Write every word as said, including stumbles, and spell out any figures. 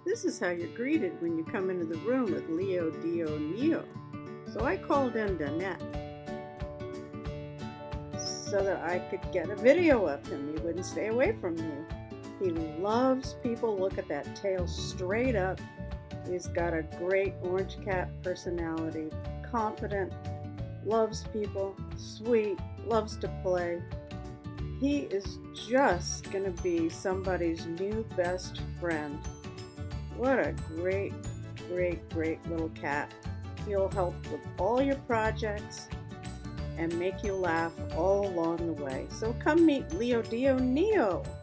This is how you're greeted when you come into the room with Leo Deo Neo. So I called in Danette so that I could get a video of him. He wouldn't stay away from me. He loves people. Look at that tail straight up. He's got a great orange cat personality, confident, loves people, sweet, loves to play. He is just going to be somebody's new best friend. What a great, great, great little cat. He'll help with all your projects and make you laugh all along the way. So come meet Leo Deo Neo.